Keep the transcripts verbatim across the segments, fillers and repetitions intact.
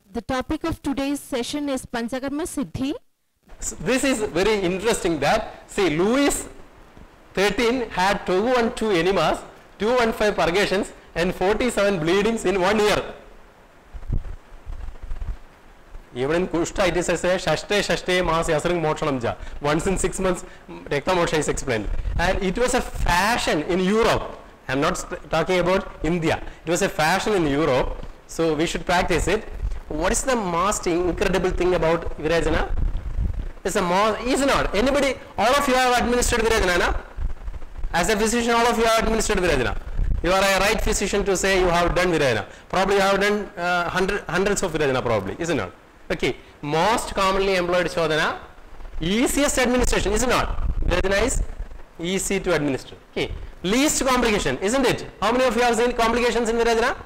The topic of today's session is Panchakarma Siddhi. So this is very interesting that, see, Louis thirteen had two hundred twelve enemas, two hundred fifteen purgations and forty-seven bleedings in one year. Even in Kushta it is a Shashte Shashte Mas Yasring Mokshanam Ja. Once in six months Rekta Moksha is explained. And it was a fashion in Europe. I am not talking about India. It was a fashion in Europe. So we should practice it. What is the most incredible thing about Virajana? It's a most, is not. Anybody, all of you have administered Virajana, na? As a physician, all of you have administered Virajana. You are a right physician to say you have done Virajana. Probably you have done uh, hundred, hundreds of Virajana probably, isn't it? Okay. Most commonly employed Shodhana, easiest administration, isn't it? Virajana is easy to administer. Okay. Least complication, isn't it? How many of you have seen complications in Virajana?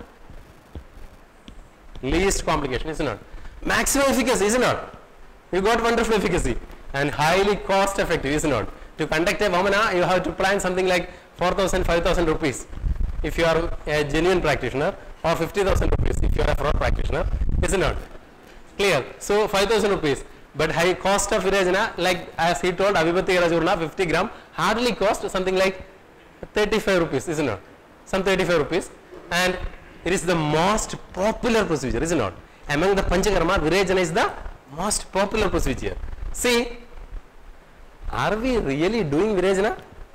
Least complication, isn't it? Maximum efficacy, isn't it? You got wonderful efficacy and highly cost effective, isn't it? To conduct a Vamana, you have to plan something like four thousand, five thousand rupees if you are a genuine practitioner, or fifty thousand rupees if you are a fraud practitioner, isn't it? Clear? So five thousand rupees, but high cost of Virajana, like as he told, Avibhati Rajurna, fifty gram, hardly cost something like thirty-five rupees, isn't it? Some thirty-five rupees, and it is the most popular procedure, isn't it? Among the Panchakarma, Virajana is the most popular procedure. See, are we really doing Virajana?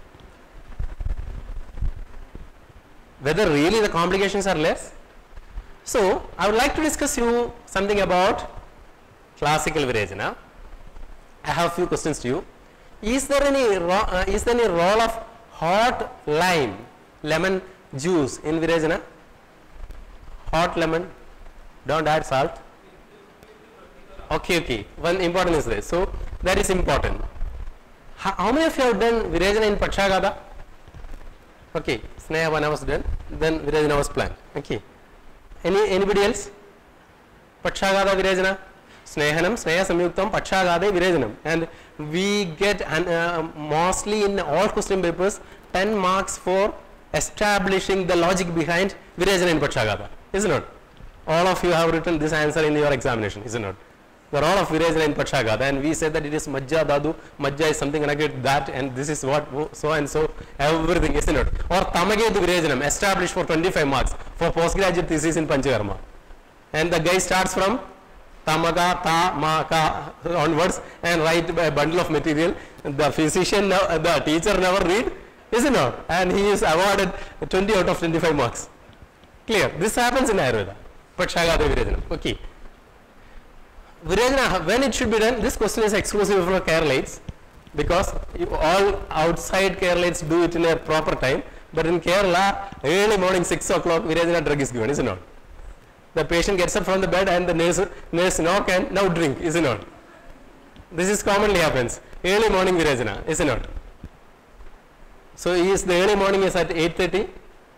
Whether really the complications are less? So, I would like to discuss you something about classical Virajana. I have a few questions to you. Is there any, uh, is there any role of hot lime, lemon juice in Virajana? Hot lemon, don't add salt. Okay, okay. One important is this. So that is important. How, how many of you have done Virajana in Pakshagada? Okay, Sneha Vana was done. Then Virajana was planned. Okay. Any anybody else? Pakshagada Virajana, Snehanam, Sneha Samyuktam, Pakshagada Virajanam, and we get uh, mostly in all question papers ten marks for establishing the logic behind Virajana in Pakshagada, isn't it? All of you have written this answer in your examination, isn't it? The role of Virajana in Pakshagada, and we said that it is Majja Dadu, Majja is something like that, and this is what so and so, everything, isn't it? Or Tamagetu Virajanam, established for twenty-five marks for postgraduate thesis in Panchakarma. And the guy starts from Tamaga, Ta, Ma, Ka onwards and write a bundle of material. The physician, the teacher never read, isn't it? And he is awarded twenty out of twenty-five marks. Clear? This happens in Ayurveda. Pakshagada Virajana. Okay. Virajana, when it should be done? This question is exclusive for Keralites, because all outside Keralites do it in a proper time, but in Kerala, early morning six o'clock, Virajana drug is given, isn't it? The patient gets up from the bed and the nurse, nurse knock and now drink, isn't it? This is commonly happens. Early morning Virajana, isn't it? So is the early morning is at eight thirty.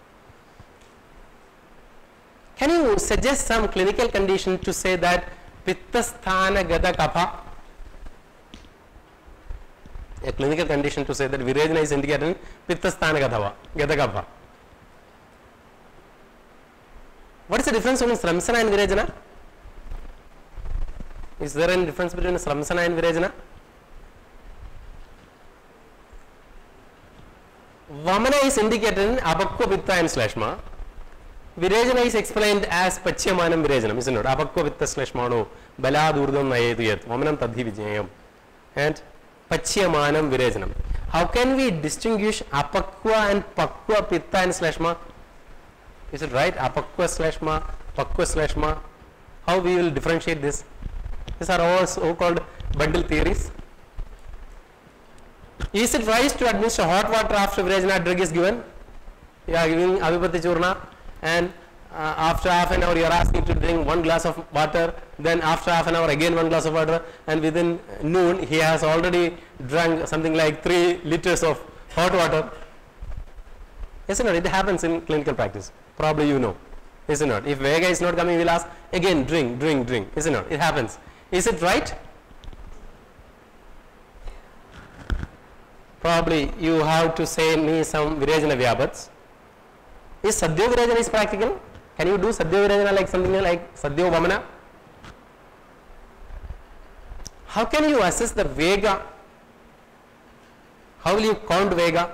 Can you suggest some clinical condition to say that Pittasthana Gata Kapha? A clinical condition to say that Virajana is indicated in Pittasthana Gata Kapha. What is the difference between Sramsana and Virajana? Is there any difference between Sramsana and Virajana? Vamana is indicated in Apakwa Pitta and Slashma. Virajana is explained as Pachyamanam Virajanam, isn't it? Apakwa Pitta Slashmano, Balad Urdam Nayeduyat, Vamanam Tadhi Vijayam, and Pachyamanam Virajanam. How can we distinguish Apakwa and Pakwa Pitta and Slashma? Is it right? Apakwa Slashma, Pakwa Slashma. How we will differentiate this? These are all so called bundle theories. Is it right to administer hot water after Virajana drug is given? You are giving Avibhati Churna, and uh, after half an hour you are asking to drink one glass of water, then after half an hour again one glass of water, and within noon he has already drunk something like three liters of hot water. Isn't it? It happens in clinical practice. Probably you know. Isn't it? If Vega is not coming, we'll ask again, drink, drink, drink. Isn't it? It happens. Is it right? Probably you have to say me some Virajana Vyabhats. Is Sadhya Virajana is practical? Can you do Sadhya Virajana like something like Sadhya Vamana? How can you assess the Vega? How will you count Vega?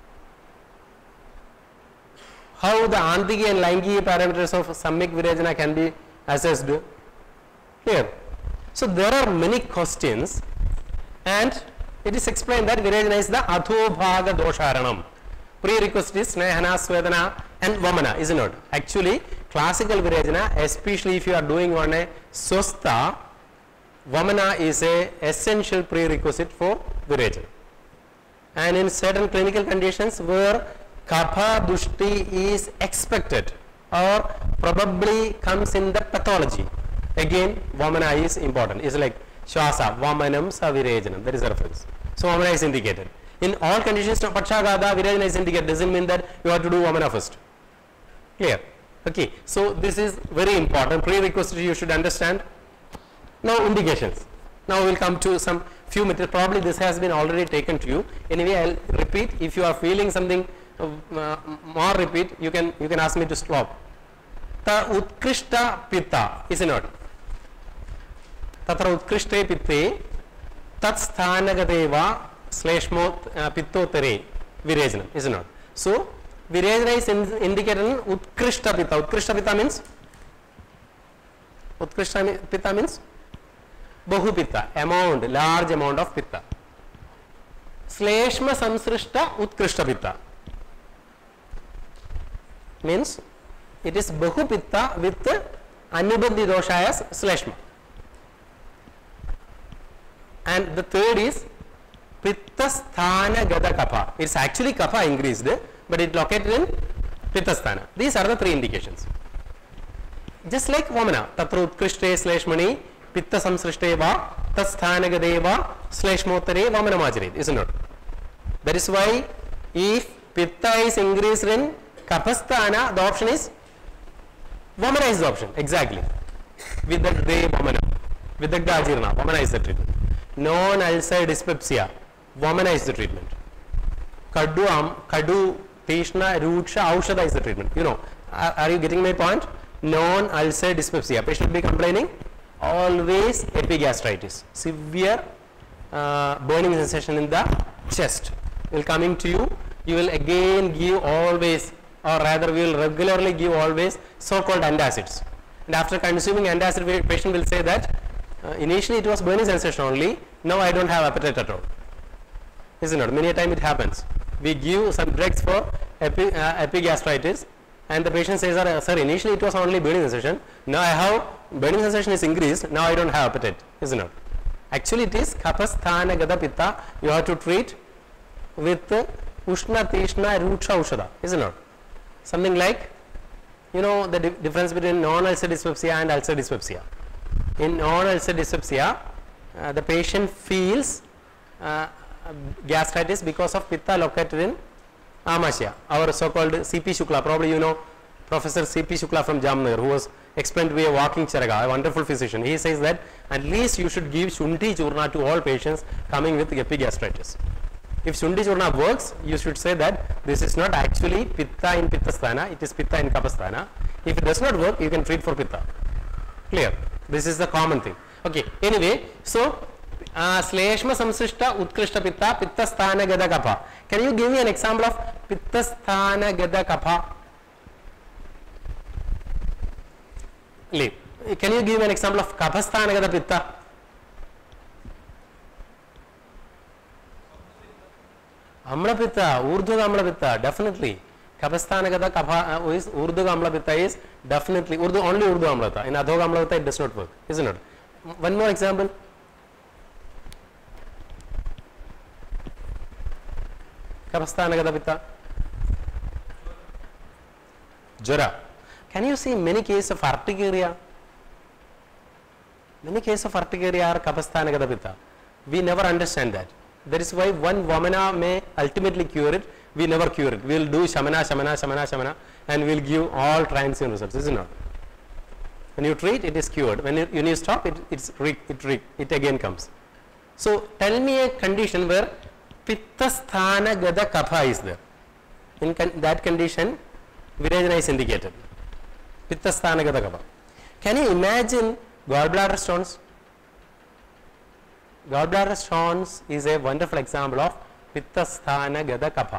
How the Antiki and Laingi parameters of Sammik Virajana can be assessed? Here. So there are many questions, and it is explained that Virajana is the Adhobhaga Dosharanam. Prerequisite is Snehana, Swedana and Vamana, is it not? Actually, classical Virajana, especially if you are doing on a Swastha, Vamana is a essential prerequisite for Virajana. And in certain clinical conditions where Kapha Dushti is expected or probably comes in the pathology, again Vamana is important. It's like Shwasa, Vamanam Savirejanam, that is the reference. So Vamana is indicated. In all conditions of Pachagada, Virajana is indicated, doesn't mean that you have to do Vamana first. Clear? Okay, so this is very important, prerequisite you should understand. Now indications. Now we will come to some few material, probably this has been already taken to you. Anyway, I will repeat. If you are feeling something uh, more repeat, you can you can ask me to stop. Ta Utkrishta Pitta, is it not? Tatra Utkrishte Pitte Tat Sthanagadeva Sleshmo Pittotere Virejanam, is it not? So Virajana is in, indicated in Utkrishta Pitta. Utkrishta Pitta means Utkrishta Pitta means Bahu Pitta, amount, large amount of Pitta. Sleshma Samsrishta Utkrishta Pitta means it is Bahu Pitta with Anubandhi dosha as Sleshma. And the third is Pitta Sthana Gada Kapha. It is actually Kapha increased, but it located in Pitta Sthana. These are the three indications. Just like Vamana, Tatra Utkrishte Sleshmani Pitta Samsrishte va Tasthanagadeva Sleshmotare Vamanamajare, is it not? That is why if Pitta is increased in Kapasthana, the option is Vamana is the option, exactly. Vidagde Vamana, Vidagda Ajirna, Vamana is the treatment. Non-ulcer dyspepsia, Vamana is the treatment. Kadu, um, Kadu, Tishna, Rucha, Aushada is the treatment. You know, are, are you getting my point? Non-ulcer dyspepsia, patient will be complaining always epigastritis, severe uh, burning sensation in the chest will coming to you. You will again give always, or rather we will regularly give always so-called antacids, and after consuming antacid, patient will say that uh, initially it was burning sensation only, now I don't have appetite at all. Isn't it? Many a time it happens. We give some drugs for epi, uh, epigastritis, and the patient says, sir, initially it was only burning sensation, now I have burning sensation is increased, now I don't have appetite, isn't it? Actually it is Kapasthana Gada Pitta, you have to treat with Ushna Tishna Rucha Ushada, isn't it? Something like, you know, the di difference between non-ulcer dyspepsia and ulcer dyspepsia. In non-ulcer dyspepsia, uh, the patient feels uh, gastritis because of Pitta located in Amasya, our so-called C P Shukla, probably you know Professor C P Shukla from Jamnagar, who was explained to be a walking charaga, a wonderful physician. He says that at least you should give Shunti Churna to all patients coming with epigastritis. If Shunti Churna works, you should say that this is not actually Pitta in Pitta Sthana, it is Pitta in Kapha Sthana. If it does not work, you can treat for Pitta. Clear? This is the common thing. Okay. Anyway, so uh, Sleshma Samsrishta Utkrishta Pitta, Pitta Sthana Gada Kapha. Can you give me an example of Pitta Sthana Gada Kapha? Can you give an example of Kapasthana Gada Pitta? Amla Pitta, Urdu Amla Pitta, definitely. Kapasthana Gada Kapha is Urdu Amla Pitta is definitely Urdu, only Urdu Amlata. In Adhog Amla Pitta it does not work, isn't it? One more example. Kapasthana Gada Pitta. Jara. Can you see many cases of urticaria? Many cases of urticaria are Kapasthana Gada Pitta. We never understand that. That is why one Vamana may ultimately cure it. We never cure it. We will do Shamana, Shamana, Shamana, Shamana, and we will give all transient results, isn't it? When you treat, it is cured. When you, when you stop, it, it's re, it, re, it again comes. So tell me a condition where Pitta Sthana Gada Kapha is there. In con that condition, Virajana is indicated. Pitta Sthana Gada Kapha. Can you imagine gallbladder stones? gallbladder stones is a wonderful example of Pittasthana Gata Kapha.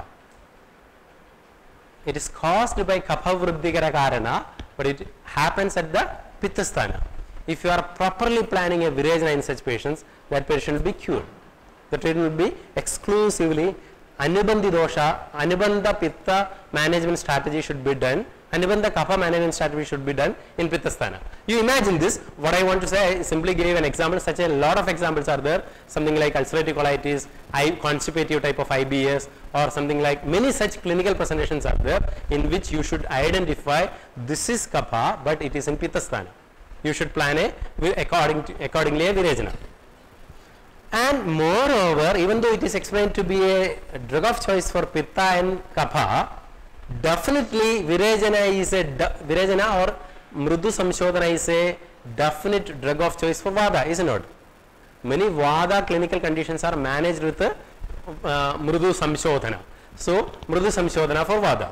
It is caused by Kapha Vruddhikara Karana, but it happens at the Pittasthana. If you are properly planning a Virajana in such patients, that patient will be cured. The treatment will be exclusively Anubandhi dosha, Anubandha Pitta management strategy should be done, Anubandha Kapha management strategy should be done in Pittasthana. You imagine this, what I want to say, I simply gave an example, such a lot of examples are there, something like ulcerative colitis, I, constipative type of I B S, or something like many such clinical presentations are there in which you should identify this is Kapha, but it is in Pittasthana. You should plan a according to, accordingly a Virajana. And moreover, even though it is explained to be a drug of choice for Pitta and Kapha, definitely Virajana is a Virajana or Mrudu Samshodhana is a definite drug of choice for Vada, is it not? Many Vada clinical conditions are managed with uh, Mrudu Samshodhana. So, Mrudu Samshodhana for Vada.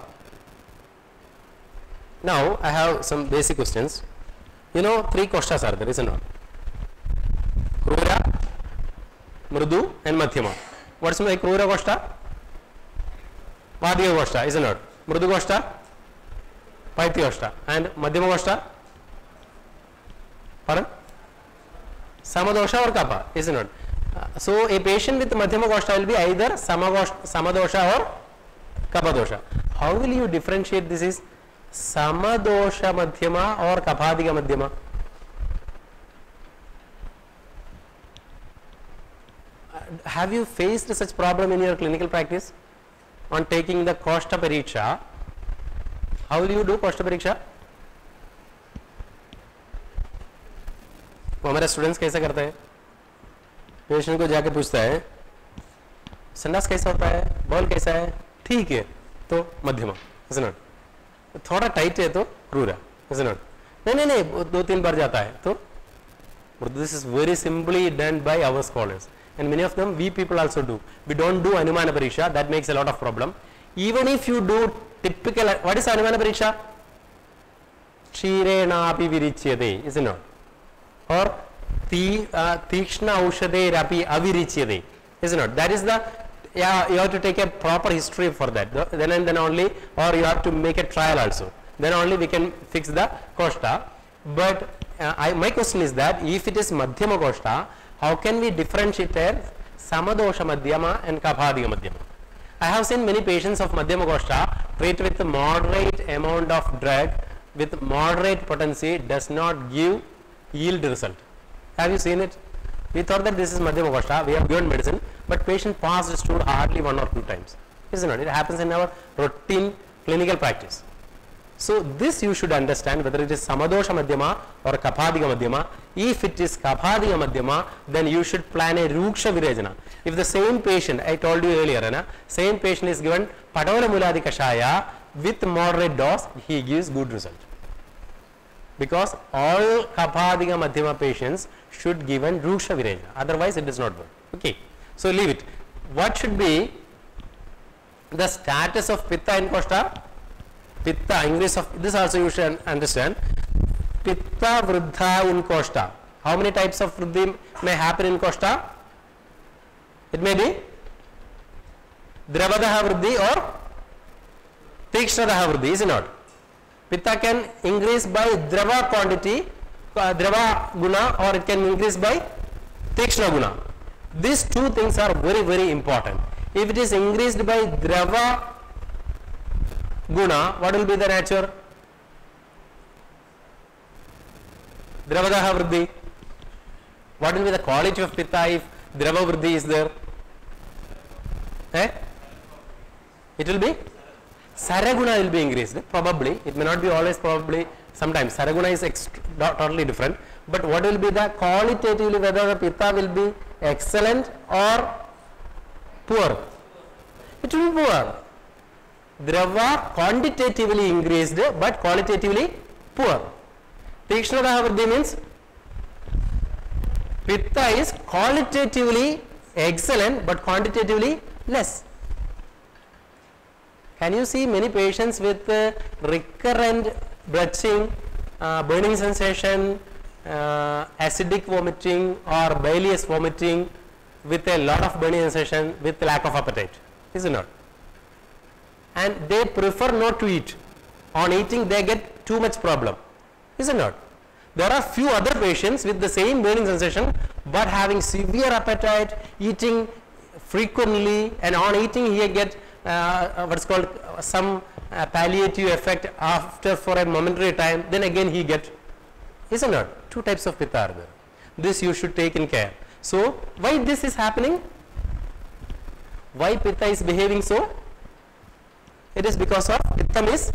Now, I have some basic questions. You know, three koshtas are there, is it not? Krura, Mrudu and Madhyama. What's my Krura koshta? Padya koshta, is it not? Mrudu koshta? Paitya koshta. And Madhyama koshta? Pardon? Samadosha or Kapha, is it not? Uh, so, a patient with Madhyama koshta will be either Samadosha or Kapha dosha. How will you differentiate this is Samadosha Madhyama or Kaphadika Madhyama? Uh, have you faced such problem in your clinical practice on taking the Koshta Pariksha? How will you do Koshta Pariksha? वो हमारे students कैसा करते हैं? Patient को जाके पूछता है संडास कैसा होता है, बॉल कैसा है, ठीक है तो मध्यमा, is it not? थोड़ा टाइट है तो क्रूरा, is it not? नहीं नहीं नहीं दो तीन बार जाता है तो this is very simply done by our scholars and many of them we people also do. We don't do Anumana Pariksha, that makes a lot of problem. Even if you do typical, what is Anumana Pariksha? Kshirena api virichyate, is it not? Or ti, uh, Tikshna Aushade rapi avirichyate, is it not? That is the, yeah, you have to take a proper history for that, then and then only, or you have to make a trial also, then only we can fix the Koshta. But uh, I, my question is that if it is Madhyama Koshta, how can we differentiate Samadosha Madhyama and Kaphadika Madhyama? I have seen many patients of Madhyama Koshta treat with a moderate amount of drug with moderate potency does not give yield result. Have you seen it? We thought that this is Madhyama Koshta, we have given medicine, but patient passed stood hardly one or two times. Isn't it? It happens in our routine clinical practice. So this you should understand whether it is Samadosha Madhyama or Kaphadika Madhyama. If it is Kaphadika Madhyama, then you should plan a Ruksha Virajana. If the same patient, I told you earlier, na, same patient is given Patola Muladi Kashaya with moderate dose, he gives good result. Because all Kaphadika Madhyama patients should given Ruksha Virajana, otherwise it does not work. Okay, so leave it. What should be the status of Pitta and Koshta? Pitta, increase of, this also you should understand. Pitta Vruddha in Koshta. How many types of Vruddhi may happen in Koshta? It may be Dravadaha Vruddhi or Tikshadaha Vruddhi, is it not? Pitta can increase by Drava quantity, uh, Drava Guna, or it can increase by Tikshna Guna. These two things are very very important. If it is increased by Drava Guna, what will be the nature? Dravadaha Vruddhi. What will be the quality of Pitta if Drava Vruddhi is there? Eh? It will be Saraguna will be increased, probably. It may not be always, probably. Sometimes Saraguna is totally different. But what will be the qualitatively, whether the Pitta will be excellent or poor? It will be poor. Drava quantitatively increased but qualitatively poor. Tikshna Vruddhi means Pitta is qualitatively excellent but quantitatively less. Can you see many patients with uh, recurrent belching, uh, burning sensation, uh, acidic vomiting or bilious vomiting with a lot of burning sensation, with lack of appetite, is it not? And they prefer not to eat. On eating they get too much problem, is it not? There are few other patients with the same burning sensation but having severe appetite, eating frequently, and on eating he get uh, what's called uh, some uh, palliative effect after for a momentary time, then again he get, is it not? Two types of pitta are there. This you should take in care. So why this is happening? Why pitta is behaving so? It is because of pittam is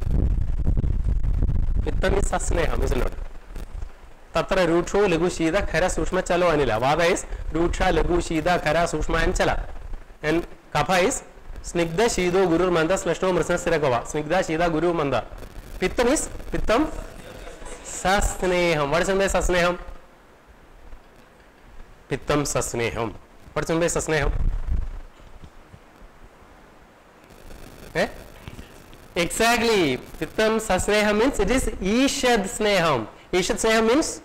pittam is sasneham, is it not? Tatra rucho lagu shida khara sushma chalo anila. Vada is rucha lagu shida khara sushma and chala. And kapha is snigdha shido guru manda slashno mrasna sirakava. Snigdha shida guru manda. Pittam is pittam sasneham. What is meant by sasneham? Pittam sasneham. What is meant by sasneham? Eh? Exactly. Pittam sasneham means it is ishad sneham. Ishad sneham means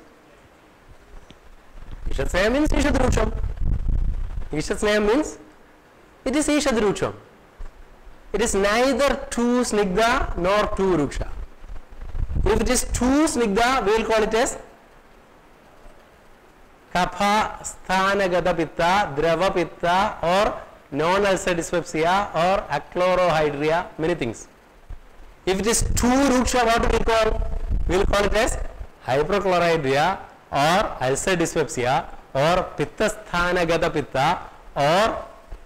Ishad sneham means ishad rucham. Ishad sneham means it is ishad rucham. It is neither too snigdha nor too ruksha. If it is too snigdha, we will call it as kapha sthanagata pitta, drava pitta, or non-ulcer dyspepsia, or achlorohydria, many things. If it is too ruksha, what do we call? We will call it as hyperchlorhydria, or ulcer dyspepsia, or pitta sthanagata pitta, or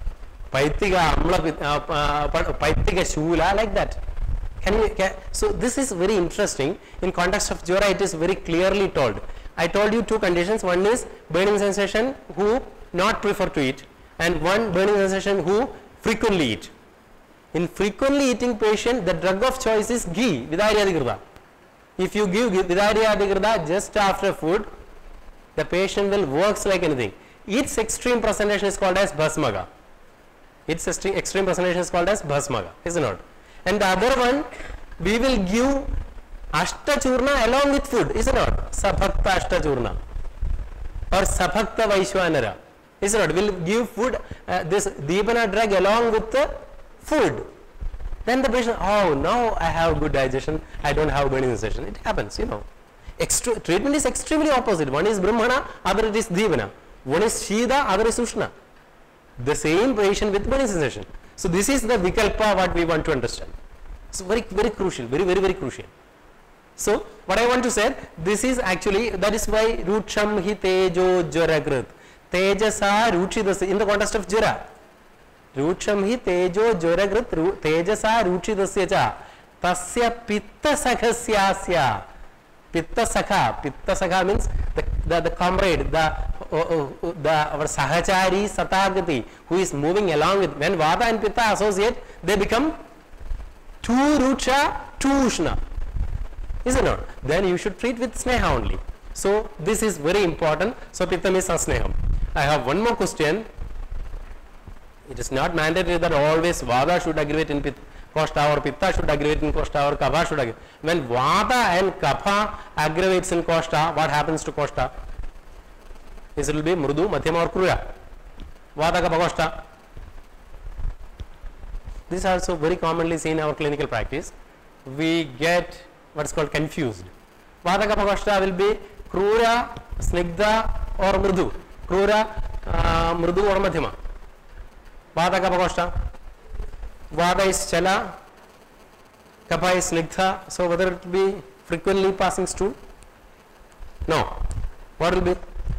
paitiga amla pitta, uh, uh, paitiga shula, like that. Can you, can, so this is very interesting. In context of Jwara, it is very clearly told. I told you two conditions. One is burning sensation who not prefer to eat, and one burning sensation who frequently eat. In frequently eating patient, the drug of choice is ghee, Vidariyadigirda. If you give Vidariyadigirda just after food, the patient will works like anything. Its extreme presentation is called as Bhasmaga. Its extreme presentation is called as Bhasmaga, is it not? And the other one, we will give Ashtachurna along with food, is it not? Sabhakta Ashtachurna or Sabhakta Vaishwanara, is it not? We will give food, uh, this Deepana drug along with the food. Then the patient, oh, now I have good digestion, I don't have burning sensation. It happens, you know. Extre treatment is extremely opposite. One is Brahmana, other it is Deepana. One is Shida, other is Ushna. The same patient with burning sensation. So this is the vikalpa what we want to understand. So very, very crucial, very, very, very crucial. So what I want to say, this is actually, that is why rucham hi tejo jwaragrit. Tejasa ruchidasa, in the context of jwara. Rucham hi tejo jwaragrit, tejasa ruchidasya cha, tasya pitta sakhasyasya. Pitta sakha, pitta sakha means the, the, the comrade, the, uh, uh, the our sahachari satagati, who is moving along with, when vata and pitta associate, they become too rucha, too ushna, is it not? Then you should treat with sneha only. So this is very important. So pittam is asneham. I have one more question. It is not mandatory that always vata should aggravate in pitta, kosta, or pitta should aggravate in kosta, or kapha should aggravate. When vata and kapha aggravates in kosta, what happens to kosta? This will be mrudu, madhyama, or kruya. Vata, kapha, kosta. This is also very commonly seen in our clinical practice. We get what is called confused. Vata, kapha, kosta will be krura, snigdha, or mrudu. Krura, uh, mrudu, or madhyama. Vata, kapha, kosta. Vata is chala, kapha is snigdha. So whether it will be frequently passing stool? No. What will be?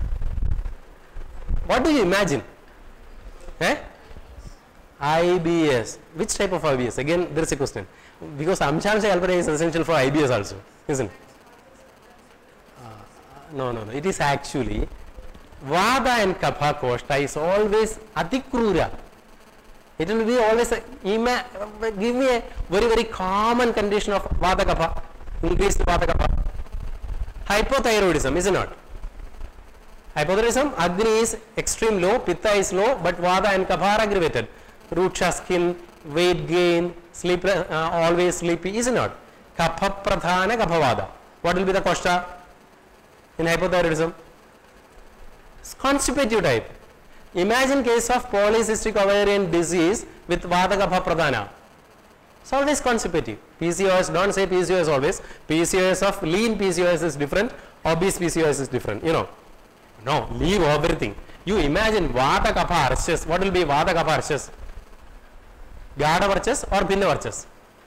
What do you imagine? Eh? I B S. Which type of I B S? Again, there is a question. Because Amshamsha alpha is essential for I B S also, isn't it? Uh, no, no, no. It is actually Vata and Kapha Kosta is always Atikrura. It will be always, a, ima, give me a very, very common condition of Vata Kapha, increased Vata Kapha. Hypothyroidism, is it not? Hypothyroidism, Agni is extreme low, Pitta is low, but Vata and Kapha are aggravated. Rucha skin, weight gain, sleep, uh, always sleepy, is it not? Kapha Pradhana Kapha Vata. What will be the Kosta in hypothyroidism? Constipative type. Imagine case of polycystic ovarian disease with Vata Kapha Pradhana. It's always constipative. P C O S, don't say P C O S always. P C O S of lean P C O S is different, obese P C O S is different, you know. No, leave everything. You imagine Vata Kapha Archas. What will be Vata Kapha Archas? Gadha Varchas or Bhinna Varchas?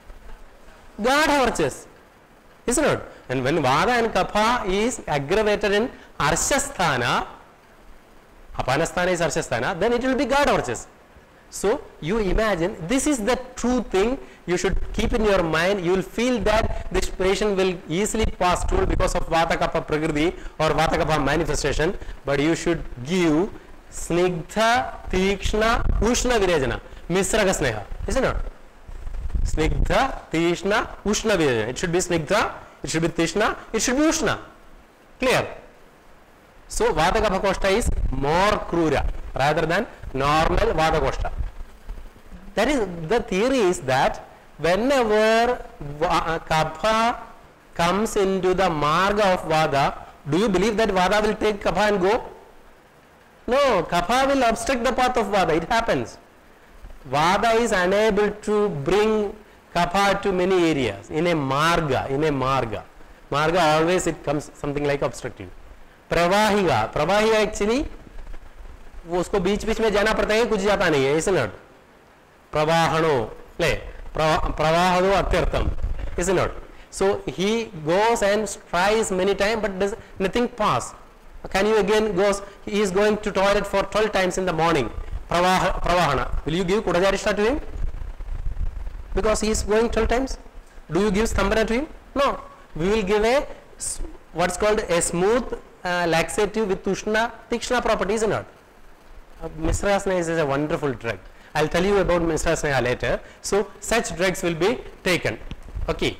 Gadha Varchas. Isn't it? And when Vata and Kapha is aggravated in Arshasthana, Apanasthana is Arshasthana, then it will be Gadha Varchas. So you imagine, this is the true thing you should keep in your mind. You will feel that this patient will easily pass through because of Vata Kapha Prakriti or Vata Kapha manifestation, but you should give Snigdha, Tikshna, Ushna Virejana, Misraga Sneha, isn't it? Snigdha, Tishna, Ushna Virejana. It should be Snigdha, it should be Tishna, it should be Ushna. Clear? So Vata Kapha Koshta is more Krura rather than normal Vata Koshta. That is, the theory is that whenever Kapha comes into the Marga of Vata, do you believe that Vata will take Kapha and go? No, Kapha will obstruct the path of Vata. It happens. Vata is unable to bring Kapha to many areas in a Marga, in a Marga. Marga always it comes something like obstructive. Pravahiga, Pravahiga actually उसको बीच बीच में जाना पड़ता है, कुछ जाता नहीं है, isn't it? Pravahano, ले, pravahado atyartam, isn't it? So he goes and tries many times, but does nothing pass. Can you again goes? He is going to toilet for twelve times in the morning. Pravah, pravahana. Will you give Kudajarishta to him? Because he is going twelve times. Do you give Stambhana to him? No. We will give a what's called a smooth uh, laxative with Tushna, Tikshna properties, isn't it? Uh, Misra Sneha is a wonderful drug. I will tell you about Misra Sneha later. So such drugs will be taken. Okay.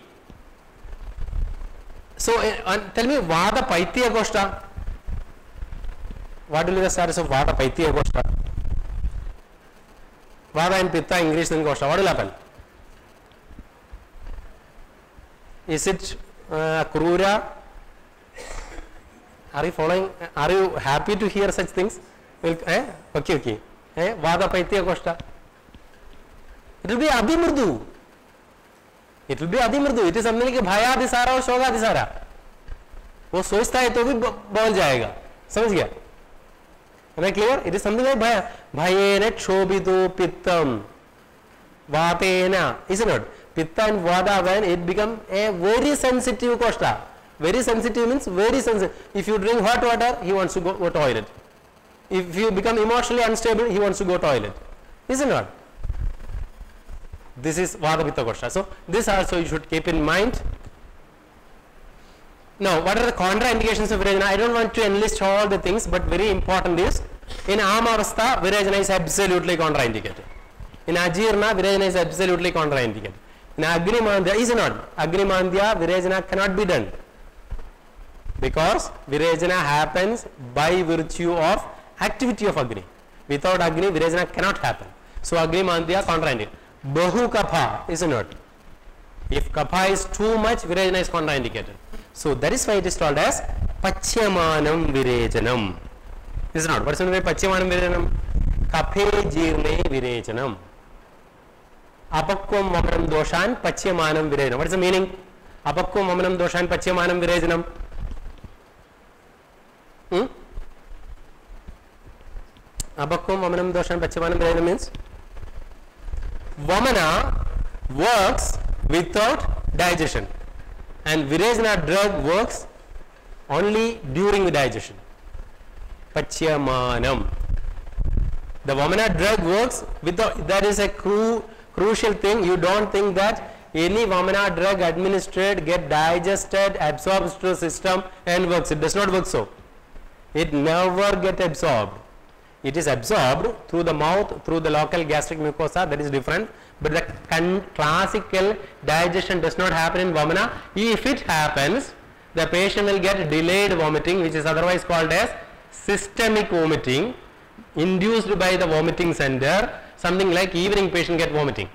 So uh, tell me, Vata Paitya Koshta. What will be the status of Vata Paitya Koshta? Vata and Pitta English in Koshta. What will happen? Is it uh, Krura? Are you following? Are you happy to hear such things? Will, eh? Okay, okay. Eh? Vata Paitya Koshta. It will be Adimurdu. It will be Adimurdu. It is something like Bhaya Disara or Shoga Disara. वो सोचता है तो भी बोल जाएगा, समझ गया? Am I clear? It is something like Bhaya. Bhayena Chobito Pittam Vatena, isn't it? Pitta and Vata, when it become a very sensitive Koshta. Very sensitive means very sensitive. If you drink hot water, he wants to go, go toilet. If you become emotionally unstable, he wants to go toilet. Isn't it? This is Vata Pitta Koshta. So this also you should keep in mind. Now, what are the contraindications of Virajana? I don't want to enlist all the things, but very important is, in Amarastha, Virajana is absolutely contraindicated. In Ajirna, Virajana is absolutely contraindicated. In Agrimandya, is not. Agrimandya, Virajana cannot be done. Because Virajana happens by virtue of activity of Agni. Without Agni, Virajana cannot happen. So, Agrimandya contraindicated. Bahu Kapha is not. If Kapha is too much, Virajana is contraindicated. So that is why it is called as Pachyamanam Virejanam. Is not. What is the name of Pachyamanam Virejanam? Kaphe Jirne Virejanam. Apakvam Vamanam Doshan Pachyamanam Virejanam. What is the meaning? Apakvam Vamanam Doshan Pachyamanam Virejanam. Hmm? Apakvam Vamanam Doshan Pachyamanam Virejanam means Vamana works without digestion. And Virajana drug works only during the digestion. Pachyamanam. The Vamana drug works without, that is a cru, crucial thing. You don't think that any Vamana drug administered get digested, absorbed to the system and works. It does not work so. It never get absorbed. It is absorbed through the mouth, through the local gastric mucosa, that is different. But the classical digestion does not happen in Vamana. If it happens, the patient will get delayed vomiting, which is otherwise called as systemic vomiting, induced by the vomiting center, something like evening patient get vomiting.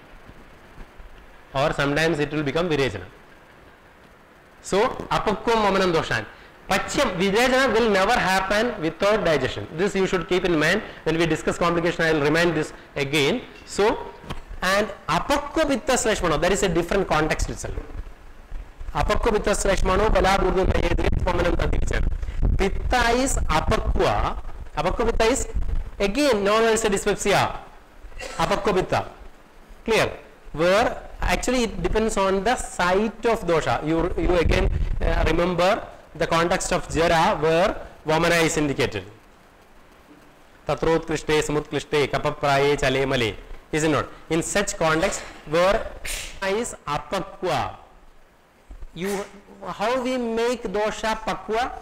Or sometimes it will become Virajana. So, Apakvam Vamanam Doshan. Pachyam, Virejana will never happen without digestion. This you should keep in mind when we discuss complication. I will remind this again. So, and Apakwa Pitta slash Mano, there is a different context itself. Apakwa Pitta slash Mano, Balabudun, Vamanam Tadichan. Pitta is Apakwa, Apakwa Pitta is again known as a dyspepsia. Apakwa Pitta. Clear? Where actually it depends on the site of dosha. You, you again uh, remember the context of Jara where Vamana is indicated. Tatrot Krishte, Samut Krishte, Kapapraye, Chale Male. Is it not? In such context where is Apakwa. You, how we make dosha Pakwa?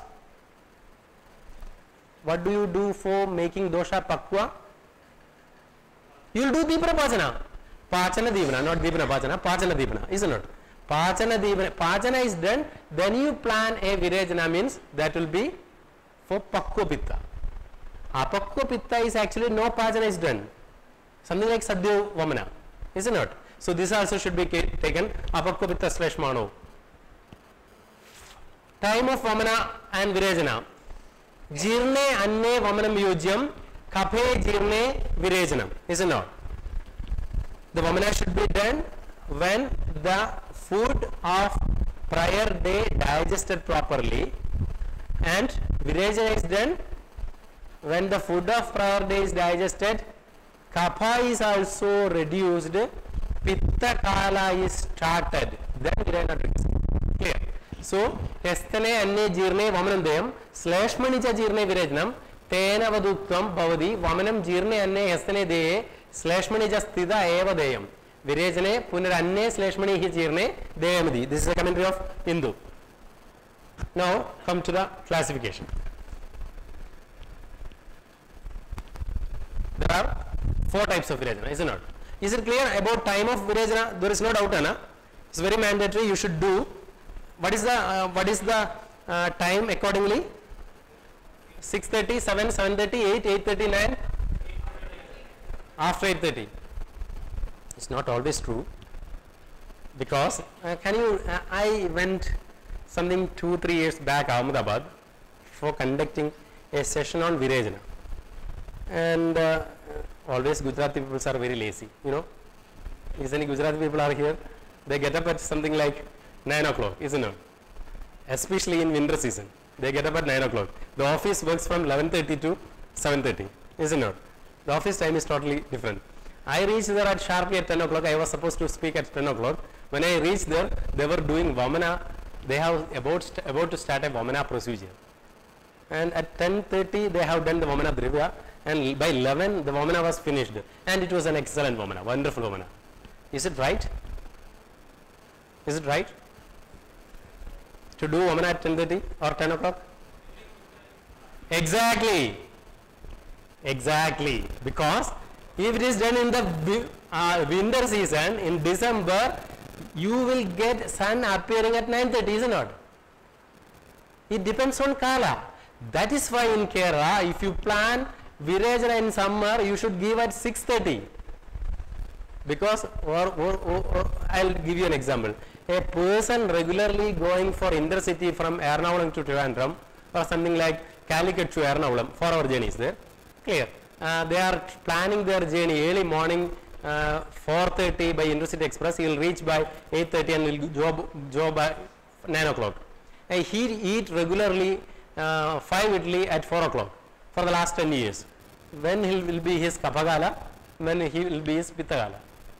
What do you do for making dosha Pakwa? You will do Dipana Pachana. Pachana Dipana, not Dipana Pachana, Pachana Dipana, isn't it? Pachana Dipana, Pachana is done, then you plan a Virejana, means that will be for Pakwa Pitta. Apakwa Pitta is actually no Pachana is done. Something like Sadhya Vamana, isn't it? So this also should be taken Apakwa Pitta slash Mano. Time of Vamana and Virejana. Jirne Anne Vamanam Yujyam, Kaphe Jirne Virejanam, isn't it? The Vamana should be done when the food of prior day digested properly, and Virejana is done when the food of prior day is digested, Kapha is also reduced, Pitta Kala is started, then Virejana begins. Clear? So, Estane Anne Jirne Vamanandayam, slash Manicha Jirne Virejanam, Tena Vaduktam Bavadi, Vamanam Jirne Anne Estane De, slash Manija Stida Eva Deyam. Virejane Punar Anne slash Mani Hijirne Deyamadi. This is a commentary of Hindu. Now, come to the classification. There are four types of Virejana, isn't it? Is it clear about time of Virejana? There is no doubt, Anna. It's very mandatory. You should do. What is the uh, what is the uh, time accordingly? six thirty, seven, seven thirty, eight, eight thirty, nine. After eight thirty. It's not always true, because uh, can you? Uh, I went something two three years back Ahmedabad for conducting a session on Virejana, and uh, always Gujarati people are very lazy. You know, is any Gujarati people are here? They get up at something like nine o'clock, isn't it? Especially in winter season, they get up at nine o'clock. The office works from eleven thirty to seven thirty, isn't it? The office time is totally different. I reached there at sharply at ten o'clock. I was supposed to speak at ten o'clock. When I reached there, they were doing Vamana. They have about, st about to start a Vamana procedure. And at ten thirty, they have done the Vamana Drivya. And by eleven, the Vamana was finished. And it was an excellent Vamana, wonderful Vamana. Is it right? Is it right to do Vamana at ten thirty or ten o'clock? Exactly. Exactly. Because if it is done in the uh, winter season, in December, you will get sun appearing at nine thirty, isn't it? It depends on Kala. That is why in Kerala, if you plan Virejana in summer, you should give at six thirty. Because, or, or, or, or I'll give you an example. A person regularly going for intercity from Ernakulam to Trivandrum, or something like Calicut to Ernakulam, four hour journeys there. Clear? Uh, they are planning their journey early morning, uh, four thirty by Intercity Express. He will reach by eight thirty and will job, job by nine o'clock. And he eat regularly uh, five idli at four o'clock for the last ten years. When he will be his Kapagala, when he will be his Pittagala.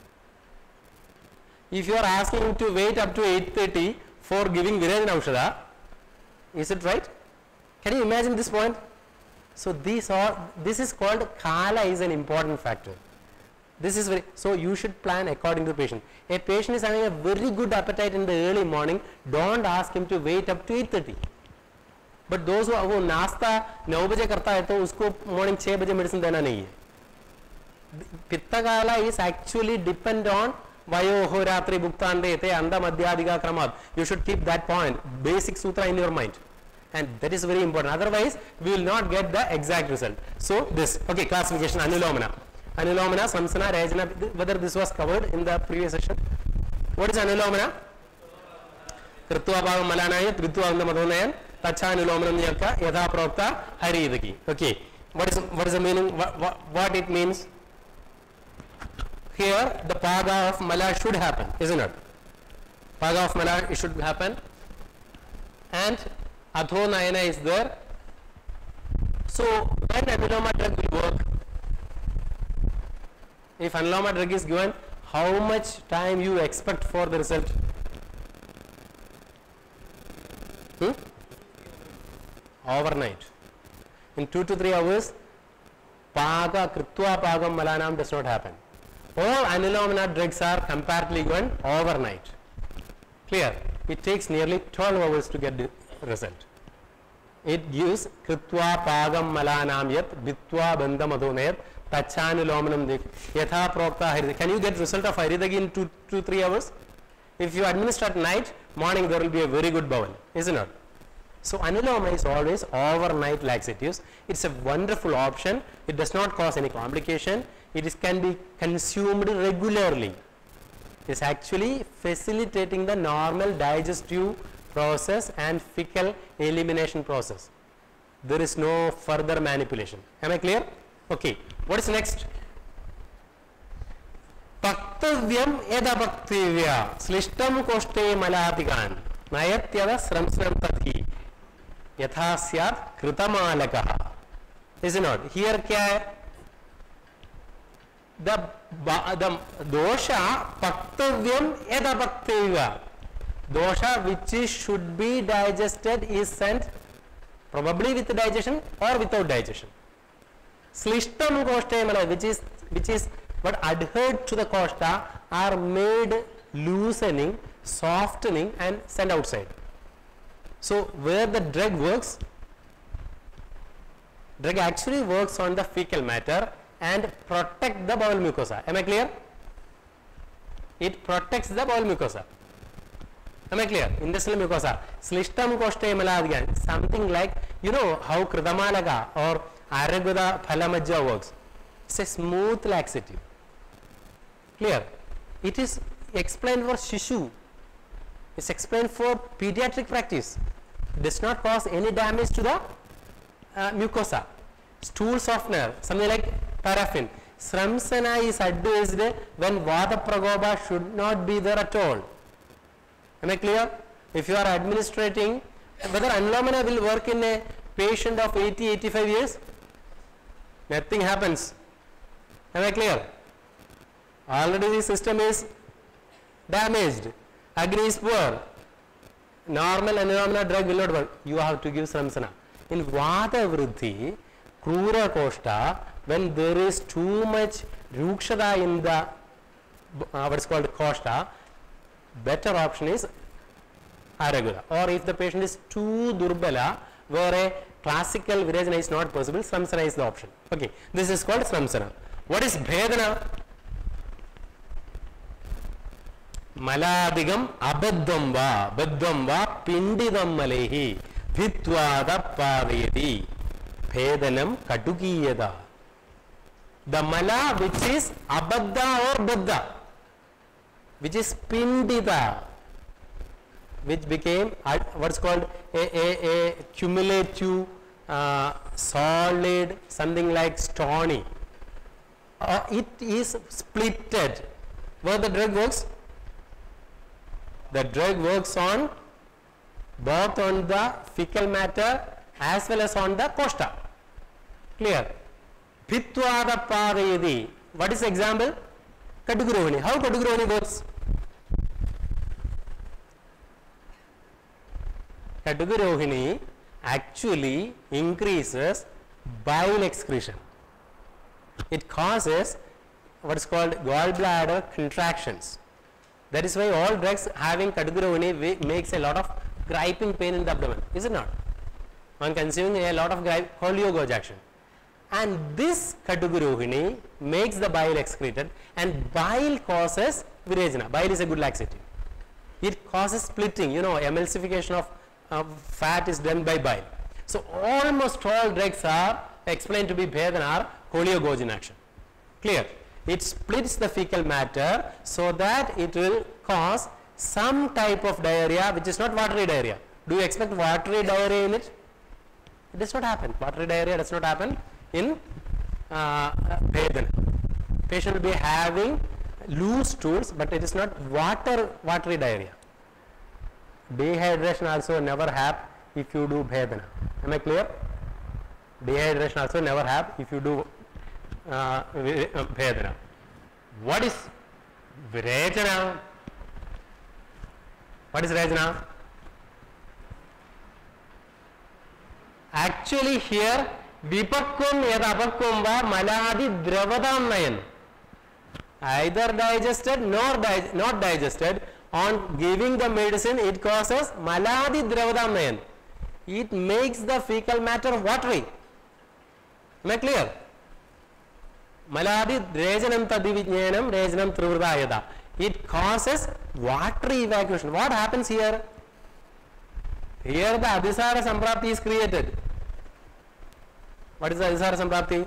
If you are asking him to wait up to eight thirty for giving Virejana Aushadha, is it right? Can you imagine this point? So these are, this is called Kala is an important factor. This is very, so you should plan according to the patient. A patient is having a very good appetite in the early morning, don't ask him to wait up to eight thirty. But those who वो नाश्ता नौ बजे करता है तो उसको morning छह बजे medicine देना नहीं है. Pittagala is actually depend on Vayoho Ratri Bhuktan Dete Anda Madhyadika Kramat. You should keep that point, basic sutra in your mind. And that is very important. Otherwise, we will not get the exact result. So, this, okay, classification, Anulomana. Anulomana, Samsana, Rajana, whether this was covered in the previous session. What is Anulomana? Kritva Bhava Malanaya, Tritva Anda Madhunayan, Tachanulomanam Yaka, Yatha Prokta, Haridaki. Okay. What is what is the meaning? What, what, what it means? Here the Paga of Mala should happen, isn't it? Paga of Mala it should happen. And Adho Nayana is there. So when anuloma drug will work, if anuloma drug is given, how much time you expect for the result? Hmm? Overnight. In two to three hours, Paga, Kritva Pagam Malanam does not happen. All anuloma drugs are comparatively given overnight. Clear? It takes nearly twelve hours to get the result. It gives Kritva Pagam Malanam Yat Bitva Bandham Adonayat Tachanulomanam Yatha Prokta Haridagi. Can you get result of Haridagi in two to three hours? If you administer at night, morning there will be a very good bowel, isn't it? So anuloma is always overnight laxatives. It's a wonderful option. It does not cause any complication. It is, can be consumed regularly. It's actually facilitating the normal digestive process and fecal elimination process. There is no further manipulation. Am I clear? Okay. What is next? Paktavyam edabaktivya slishtam koshte malatikan nayatyada sramsram tathi yatha syat kritamalakaha. Is it not? Here kya hai? The, the dosha paktavyam edabaktivya. Dosha which is should be digested is sent probably with digestion or without digestion. Slishtam koshte mala which is which is but adhered to the koshta are made loosening, softening and sent outside. So where the drug works, drug actually works on the fecal matter and protect the bowel mucosa. Am I clear? It protects the bowel mucosa. Am I clear? Intestinal mucosa. Slishtam koshte maladyan. Something like, you know how Kritamalaga or Aragada Phalamajja works. It's a smooth laxative. Clear? It is explained for Shishu. It's explained for pediatric practice. It does not cause any damage to the uh, mucosa. Stool softener, something like paraffin. Sramsana is advised when Vata Pragoba should not be there at all. Am I clear? If you are administrating, whether anulomana will work in a patient of eighty to eighty-five years, nothing happens. Am I clear? Already the system is damaged. Agni is poor. Normal anulomana drug will not work. You have to give Sramsana. In Vata Vriddhi, Krura Koshta, when there is too much Rukshada in the uh, what is called Koshta, better option is Aragula. Or if the patient is too Durbala, where a classical Virajana is not possible, Sramsana is the option. Okay, this is called Sramsana. What is Bhedana? Maladigam abaddam va, baddam va, pindidam malehi, bhitvada pavayati, Bhedanam katukiyada. The mala which is abadda or badda, which is pindida, which became uh, what's called a, a, a cumulative uh, solid, something like stony. Uh, it is splitted. Where the drug works? The drug works on both on the fecal matter as well as on the koshta. Clear? Bhitvada parayadi. What is the example? Katugurohini. How Katugurohini works? Katugurohini actually increases bile excretion. It causes what is called gallbladder contractions. That is why all drugs having Katugurohini makes a lot of griping pain in the abdomen. Is it not? On consuming a lot of gripe, choliogorge action. And this Katugurohini makes the bile excreted, and bile causes virajana. Bile is a good laxative. It causes splitting, you know, emulsification of uh, fat is done by bile. So almost all drugs are explained to be Bhedana or choliogorge in action. Clear? It splits the fecal matter so that it will cause some type of diarrhea which is not watery diarrhea, Do you expect watery diarrhea in it? It does not happen. Watery diarrhea does not happen in uh, Vedana. Patient will be having loose stools, but it is not water watery diarrhea. Dehydration also never happen if you do Vedana. Am I clear? Dehydration also never happen if you do uh, Vedana. What is Virejana? What is Virejana? Actually here Vipakkum yad apakkum va maladi dravadam nayan. Either digested nor di not digested, on giving the medicine it causes maladi dravadam nayan. It makes the fecal matter watery. Am I clear? Maladi rejanam tadivijnanam rejanam trivrdayada. It causes watery evacuation. What happens here? Here the Adhisara Samprapti is created. What is the Adhisara Samprapti?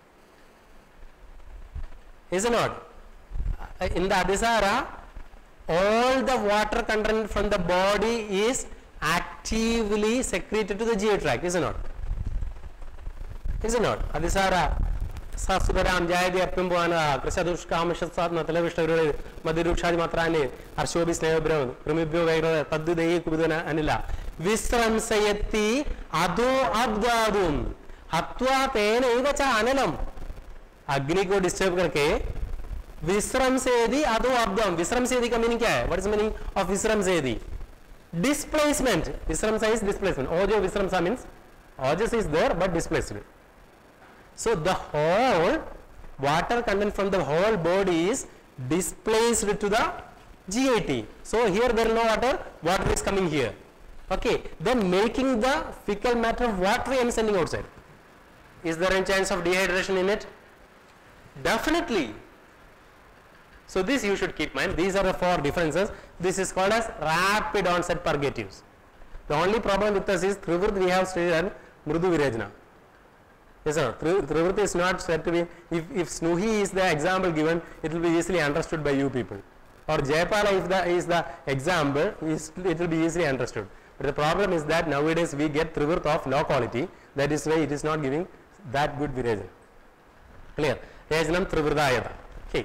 Is it not? In the Adhisara, all the water content from the body is actively secreted to the G I tract. Is it not? Is it not? Adhisara Sasudaram Jayadi Apimbuana, Krisadushkamishat Natalavisha, Madirukshadi Matrani, Arshobis Neobro, Primibio Vaira, Tadudei Kubudana Anila, Visram Sayati, Ado Abdadum, Hatwa Pen Evacha Analam, Agni को disturb करके विश्रम से यदि अदो अब्दम विश्रम से यदि का meaning क्या है? What is the meaning of विश्रम से यदि? Displacement. विश्रम सा is displacement. ओजो विश्रम सा means ojas is there but displaced. So the whole water content from the whole body is displaced to the G I T. So here there is no water, water is coming here. Okay, then making the fecal matter watery and sending outside. Is there any chance of dehydration in it? Definitely. So this you should keep in mind. These are the four differences. This is called as rapid onset purgatives. The only problem with us is Trivrit we have studied Mrudu Virejana. Yes sir, Trivrit is not said to be, if, if Snuhi is the example given, it will be easily understood by you people. Or Jayapala if the, is the example, is, it will be easily understood. But the problem is that nowadays we get Trivrit of low quality, that is why it is not giving that good Virejana. Clear? Rejanam Trivridayata. Okay.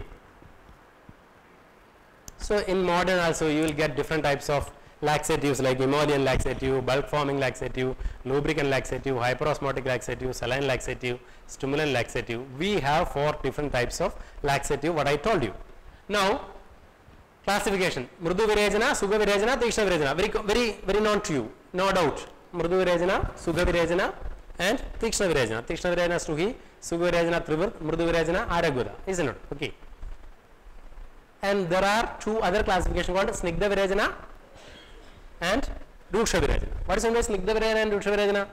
So in modern also you will get different types of laxatives like emollient laxative, bulk forming laxative, lubricant laxative, hyperosmotic laxative, saline laxative, stimulant laxative. We have four different types of laxative what I told you. Now classification, Mrudu Virejana, Sugha Virejana, Tikshna Virejana, very, very, very known to you, no doubt. Mrudu Virejana, Sugha Virejana and Tikshna Virejana. Tikshna Virejana Sruhi, Sugha Virejana Trivrit, Mrudu Virejana Araguda, isn't it? Okay. And there are two other classifications called Snigdha Virejana and Ruksha Virejana. What is the meaning of Snigdha Virejana and Ruksha Virejana?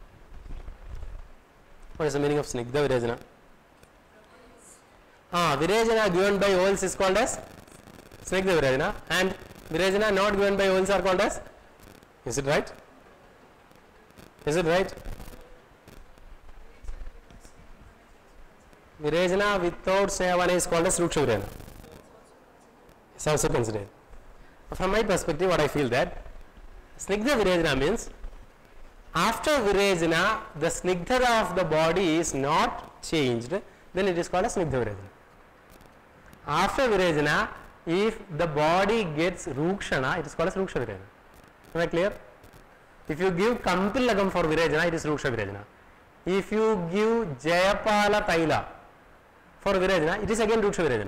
What is the meaning of Snigdha Virejana? Ah, Virejana given by oils is called as Snigdha Virejana, and Virejana not given by oils are called as, is it right? Is it right? Virejana without Sevana is called as Ruksha Virejana. It's also considered. From my perspective, what I feel that Snigdha Virejana means after Virejana, the Snigdha of the body is not changed, then it is called as Snigdha Virejana. After Virejana, if the body gets Rukshana, it is called as Ruksha Virejana. Am I clear? If you give Kampilagam for Virejana, it is Ruksha Virejana. If you give Jayapala Taila for Virejana, it is again Ruksha Virejana.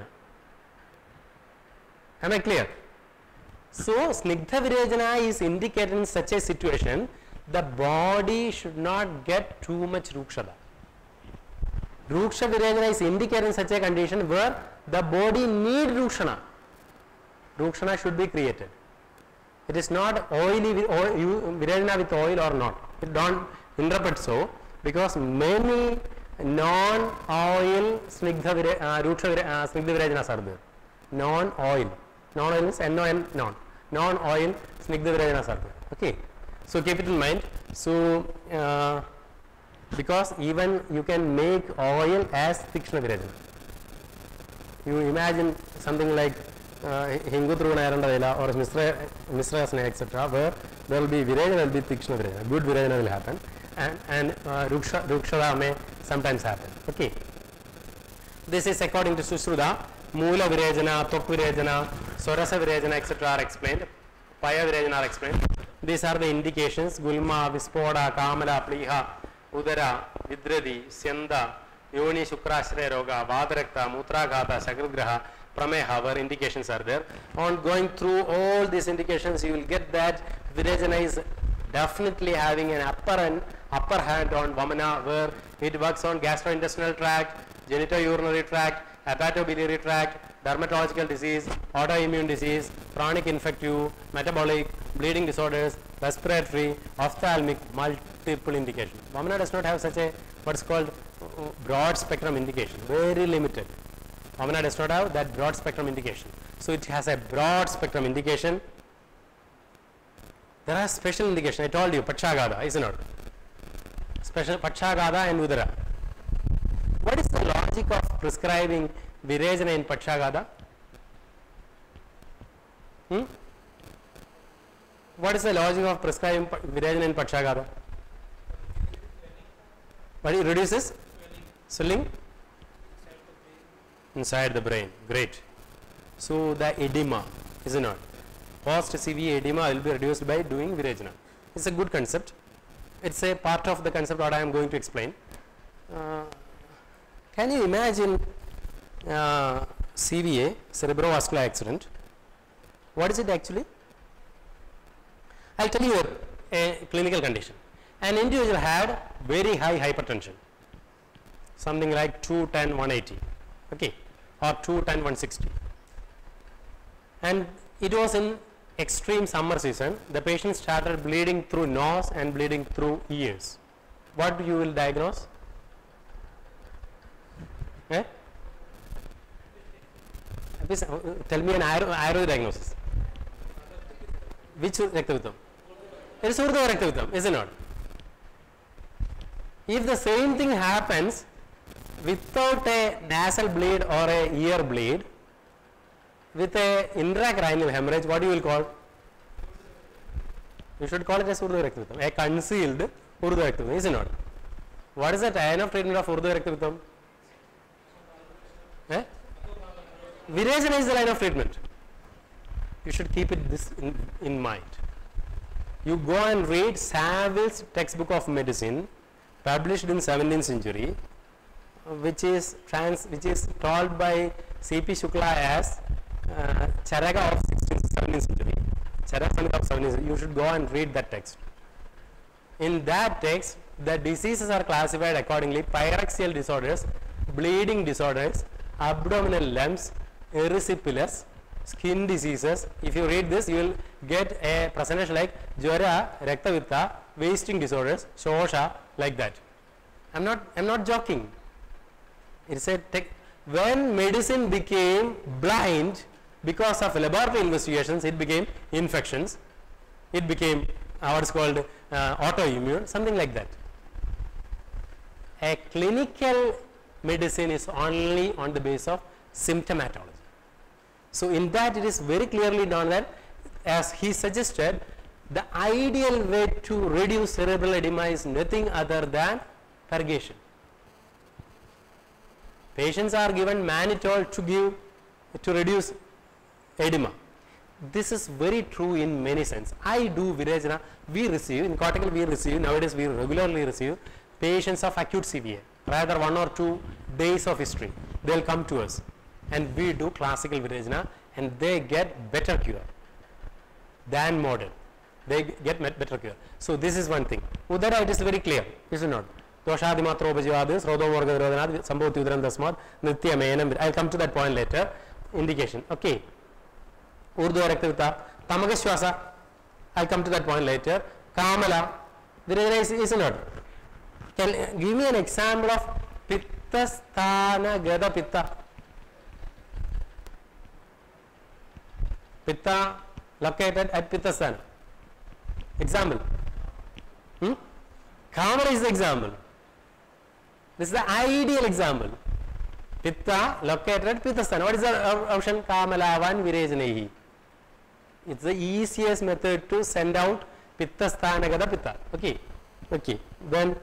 Am I clear? So, Snigdha Virejana is indicated in such a situation, the body should not get too much Rukshada. Ruksha Virejana is indicated in such a condition where the body need Rukshana. Rukshana should be created. It is not oily with oil, you, Virejana with oil or not. It don't interpret so, because many non-oil Snigdha uh, Ruksha uh, Snigdha Virejanas are there. Non-oil. Non-oil means N O N, non. Non-oil Snigdha Virejanas are there. Okay. So keep it in mind. So uh, because even you can make oil as Tikshna Virejana. You imagine something like Hingutruna Arandavela or Misra Misra et cetera, where there will be virejana, there will be tikshna virejana. Good virejana will happen, and and uh, ruksha rukshada may sometimes happen. Okay. This is according to Sushruta. Moola virejana, tok virejana, sorasa virejana, et cetera are explained. Paya virejana are explained. These are the indications: gulma, vispoda, kamala, pliha, udara, vidradi, syanda, yoni, shukrashraya roga, vadarakta, mutraghata, sakrigraha, prameha, where indications are there. On going through all these indications, you will get that virejana is definitely having an upper and upper hand on vamana, where it works on gastrointestinal tract, genitourinary tract, hepatobiliary tract, dermatological disease, autoimmune disease, chronic infective, metabolic, bleeding disorders, respiratory, ophthalmic, multiple indications. Vamana does not have such a what's called broad spectrum indication, very limited. Vamana does not have that broad spectrum indication. So it has a broad spectrum indication. There are special indications. I told you, Pachagada, isn't it? Special Pachagada and Udara. What is the logic of prescribing virejana in Pachagada? Hmm? What is the logic of prescribing virejana in Pachagada? But it reduces swelling inside the brain. Great. So the edema, is it not? Post C V A edema will be reduced by doing virejana. It's a good concept. It's a part of the concept what I am going to explain. Uh, can you imagine uh, C V A, cerebrovascular accident? What is it actually? I'll tell you a, a clinical condition. An individual had very high hypertension, something like two ten, one eighty, okay, or two ten, one sixty. And it was in extreme summer season. The patient started bleeding through nose and bleeding through ears. What you will diagnose? Eh? Please, uh, tell me an Ayurvedic diagnosis. Which Raktavitam? It is Urdhva Raktavitam, is it not? If the same thing happens without a nasal bleed or a ear bleed, with a intracranial hemorrhage, what you will call? You should call it as Urdhva Raktavitam, a concealed Urdhva Raktavitam, is it not? What is the line of treatment of Urdhva Raktavitam? Eh? Virejana is the line of treatment. You should keep it this in, in mind. You go and read Saville's textbook of medicine, published in seventeenth century, which is trans, which is told by C P Shukla as uh, Charaka of sixteenth, seventeenth century. Charaka of seventeenth century. You should go and read that text. In that text, the diseases are classified accordingly: pyrexial disorders, bleeding disorders, abdominal lumps, erysipelas, skin diseases. If you read this, you will get a presentation like Jwara, Raktavitta, wasting disorders, Shosha, like that. I'm not, I'm not joking. It's a tech. When medicine became blind because of laboratory investigations, it became infections, it became uh, what's called uh, autoimmune, something like that. A clinical medicine is only on the basis of symptomatology. So in that it is very clearly known that, as he suggested, the ideal way to reduce cerebral edema is nothing other than purgation. Patients are given mannitol to give to reduce edema. This is very true in many sense. I do virejana. We receive in cortical. We receive nowadays. We regularly receive patients of acute C V A. Rather one or two days of history, they will come to us, and we do classical virejana, and they get better cure than modern. They get better cure. So this is one thing. Udara, it is very clear, is it not? Doshadi matro bajivadis, rodo morga virodhanad, sambhoti udran dasmad, nitya menam. I will come to that point later. Indication. Okay. Urdhva Raktavitta, Tamagashwasa. I will come to that point later. Kamala. Virejana is, is it not? Can give me an example of Pitta Sthana Gada Pitta. Pitta located at Pitta Sthana. Example. Hmm? Kamala is the example. This is the ideal example. Pitta located at Pitta Sthana. What is the option? Kamalavan Virejanehi. It's the easiest method to send out pitta sthanagata pitta. Okay, okay. Then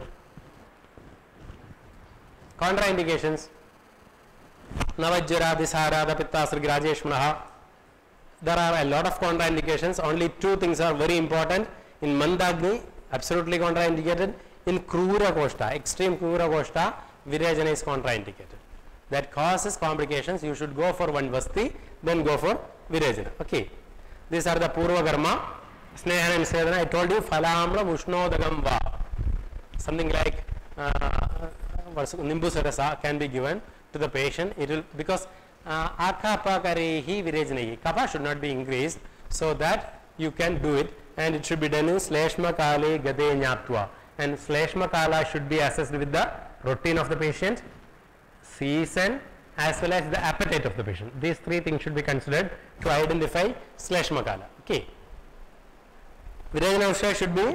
contraindications. Navajjara, Disharada, Pittasra, Grajeshmanaha. There are a lot of contraindications. Only two things are very important. In Mandagni, absolutely contraindicated. In Krura Koshta, extreme Krura Koshta, Virajana is contraindicated. That causes complications. You should go for one Vasti, then go for Virajana. Okay. These are the Purva Karma. Snehana and Sedana. I told you, Phalamra Vushnodagam Va. Something like uh, Nimbusarasa can be given to the patient. It will, because Akapa Karehi Virajanahi. Kapha should not be increased, so that you can do it, and it should be done in Sleshma Kale Gade Nyatva. And Sleshma Kala should be assessed with the routine of the patient, season, as well as the appetite of the patient. These three things should be considered to identify Sleshma Kala. Okay. Virajana should be,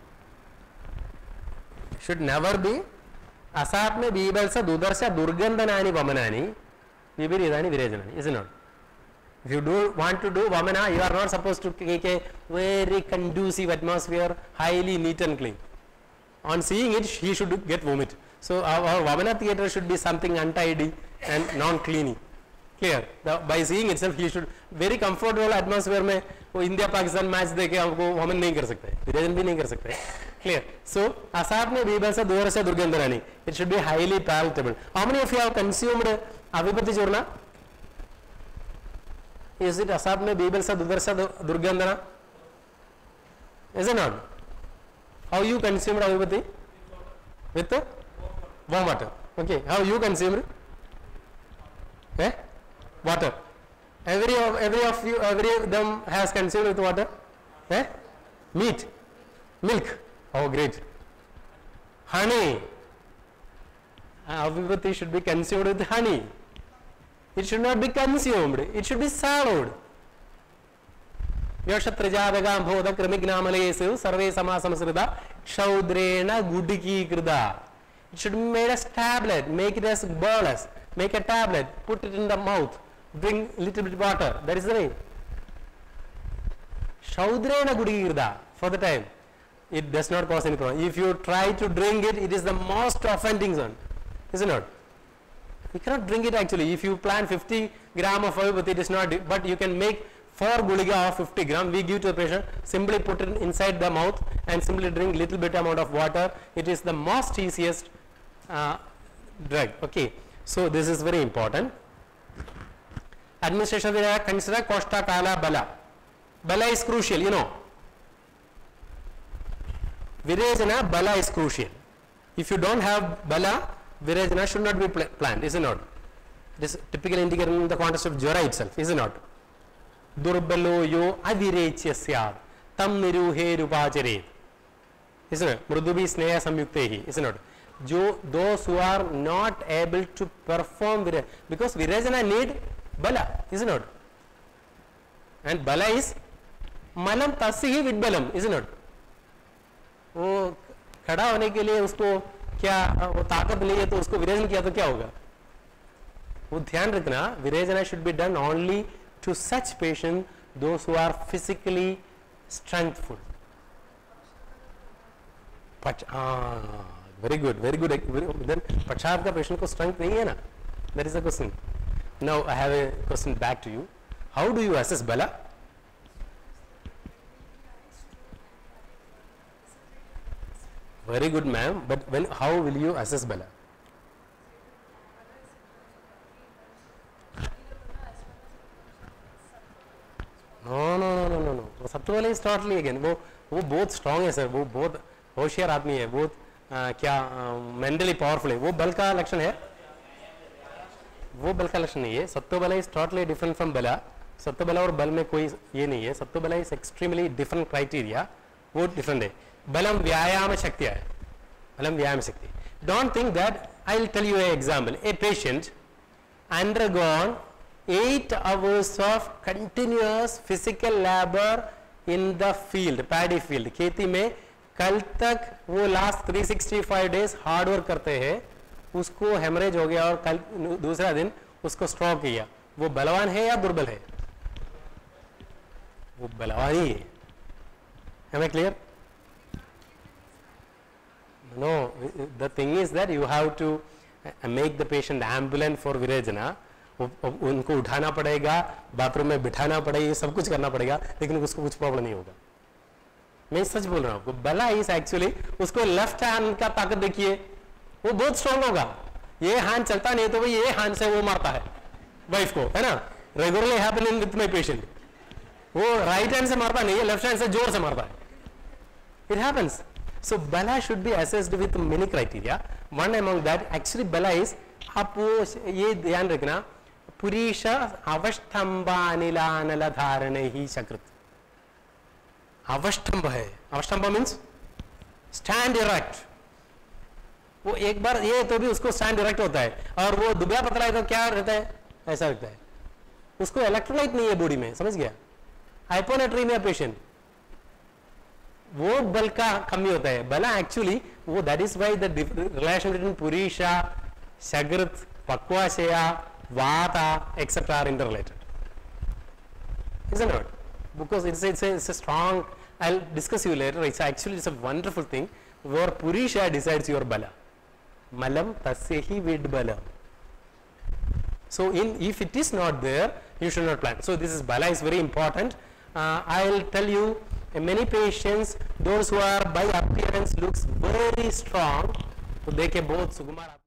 should never be Asatme Bibalsa Dudarsa Durgandanani Vamanani Vibiridani Virajanani, is it not? If you do want to do Vamana, you are not supposed to take a very conducive atmosphere, highly neat and clean. On seeing it, he should get vomit. So our, our Vamana theatre should be something untidy and non-cleany. Clear? The, by seeing itself, he should very comfortable atmosphere में वो India Pakistan match देके हमको वमन नहीं कर सकते, विराजन भी नहीं कर सकते. Clear? So असाप में बीबल से दूर से दुर्गंधनानी. It should be highly palatable. How many of you have consumed अभिपति चूर्ण? Is it असाप में बीबल से दूर से दुर्गंधना? Is it not? How you consumed अभिपति? With warm water. Okay. How you consumed? Eh? Water. Every of every of you, every of them has consumed with water. Eh? Meat, milk. Oh, great. Honey. Avibhati should be consumed with honey. It should not be consumed. It should be swallowed. Yoshatrajadagam bhoda kramignamalyesu sarve samasamsrida kshaudrena gudiki krida. It should be made as tablet. Make it as bolus. Make a tablet. Put it in the mouth. Drink little bit water. That is the way. Shaudrena gudiki krida. For the time, it does not cause any problem. If you try to drink it, it is the most offending one. Is it not? You cannot drink it actually. If you plan fifty gram of oil, but it is not, but you can make four guliga of fifty gram. We give to the patient, simply put it inside the mouth and simply drink little bit amount of water. It is the most easiest uh, drug. Okay. So this is very important. Administration will consider Koshta Kala Bala. Bala is crucial, you know. Virajana Bala is crucial. If you don't have Bala, Virajana should not be pl planned, is it not? This typically indicated in the context of Jara itself, is it not? Durbalo yo avirechya syad tam niruhe rupachare. Isn't it? Mrudubi sneha samyuktehi, isn't it? Jo, those who are not able to perform Virajana, because Virajana need Bala, isn't it? And Bala is Malam tasihi with Balam, isn't it? वो खड़ा होने के लिए उसको क्या वो ताकत नहीं है तो उसको विरेचन किया तो क्या होगा? वो ध्यान रखना, Virechana should be done only to such patient those who are physically strengthful. But ah, very good, very good. Then पक्षाघात का patient को strength नहीं है ना? That is the question. Now I have a question back to you. How do you assess Bala? Very good, ma'am. But when, how will you assess Bala? No, no, no, no, no, no. वो सबसे पहले is totally again. वो वो बहुत strong है sir. वो बहुत होशियार आदमी है. बहुत आ, क्या mentally powerful है. वो बल का लक्षण है. वो बल का लक्षण नहीं है. सत्व बला is totally different from बला. सत्व बला और बल में कोई ये नहीं है. सत्व बला is extremely different criteria. वो different है. बलम व्यायाम शक्ति है. बलम व्यायाम शक्ति. Don't think that. I will tell you an example. A patient undergone eight hours of continuous physical labor in the field, paddy field. खेती में कल तक वो last three sixty-five days hard work करते हैं. उसको hemorrhage हो गया और कल दूसरा दिन उसको stroke किया. वो बलवान है या दुर्बल है? वो बलवान ही है. Am I clear? No, the thing is that you have to make the patient ambulant for Virajana. उनको उठाना पड़ेगा, बाथरूम में बिठाना पड़ेगा, ये सब कुछ करना पड़ेगा, लेकिन उसको कुछ प्रॉब्लम नहीं होगा. मैं सच बोल रहा हूँ आपको. बला इज एक्चुअली, उसको लेफ्ट हैंड का ताकत देखिए, वो बहुत स्ट्रांग होगा. ये हैंड चलता नहीं तो ये हैंड से वो मारता है वाइफ को, है ना. Regularly happening with my patient. वो राइट हैंड से मारता नहीं है, लेफ्ट हैंड से जोर से मारता है. It happens. So bala should be assessed with many criteria. One among that actually bala is, आप वो ये ध्यान रखना, पुरीश अवष्टंबानिलानल धारण ही सकृत. अवष्टंब है, अवष्टंब मीन्स स्टैंड इरेक्ट. वो एक बार ये तो भी उसको स्टैंड इरेक्ट होता है, और वो दुबला पतला है तो क्या रहता है, ऐसा लगता है. उसको इलेक्ट्रोलाइट नहीं है बॉडी में, समझ गया. हाइपोनेट्रीमिया पेशेंट, वो बल का कमी होता है. बला एक्चुअली वो, that is why the relation between purisha, sakrit, pakvashaya, वाता etc are interrelated, isn't it? Because it's a, it's a, it's a strong, I'll discuss you later. It's actually, it's a wonderful thing where purisha decides your bala. Malam tasya hi vid bala. So in, if it is not there, you should not plan. So this is bala is very important. uh, I'll tell you, uh, many patients, those who are by appearance looks very strong, तो देखे बहुत सुकुमार